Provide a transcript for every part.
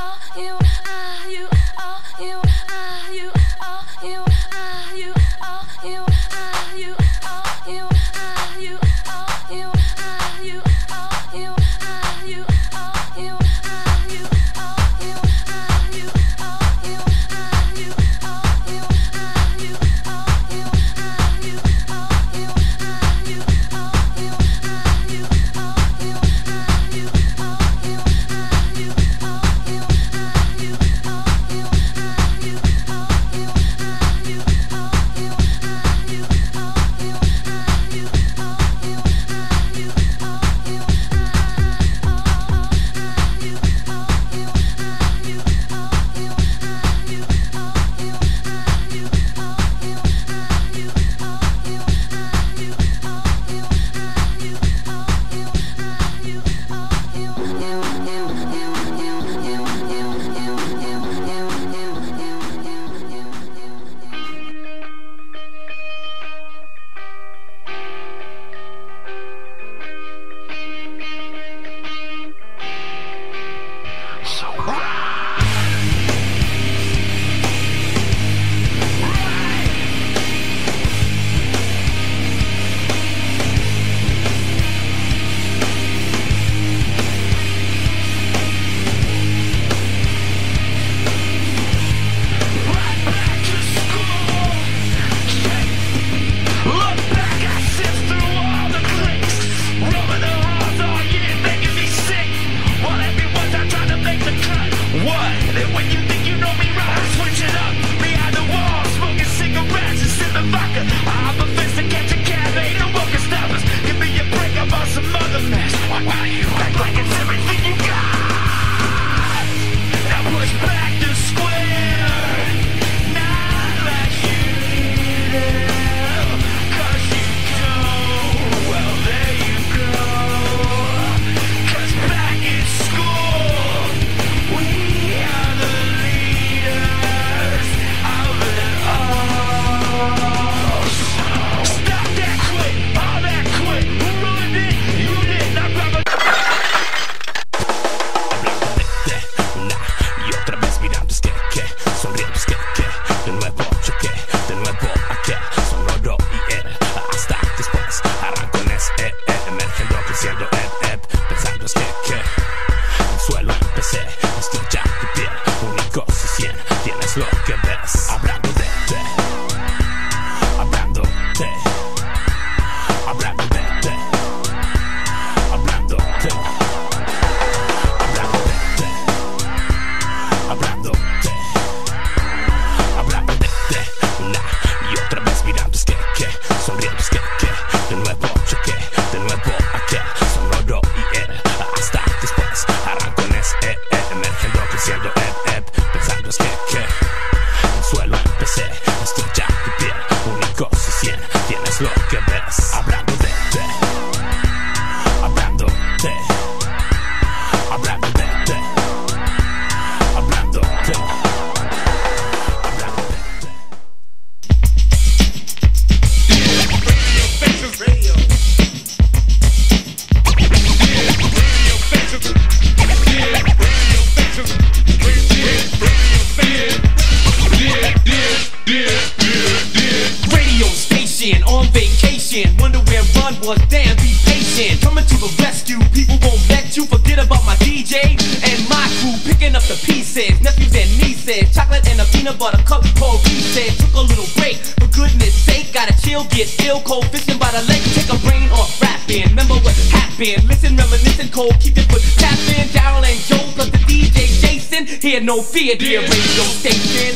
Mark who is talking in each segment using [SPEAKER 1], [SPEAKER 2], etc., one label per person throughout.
[SPEAKER 1] was, damn, be patient. Coming to the rescue, people won't let you forget about my DJ and my crew, picking up the pieces, nephews and nieces, chocolate and a peanut butter cup called Reese's. Took a little break, for goodness sake, gotta chill, get ill, cold fishing by the lake, take a brain off rapping. Remember what happened, listen, reminiscing, cold, keep it foot tapping. Daryl and Joe plus the DJ Jason, hear no fear, dear radio station.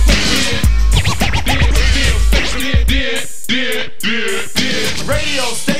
[SPEAKER 1] Radio station.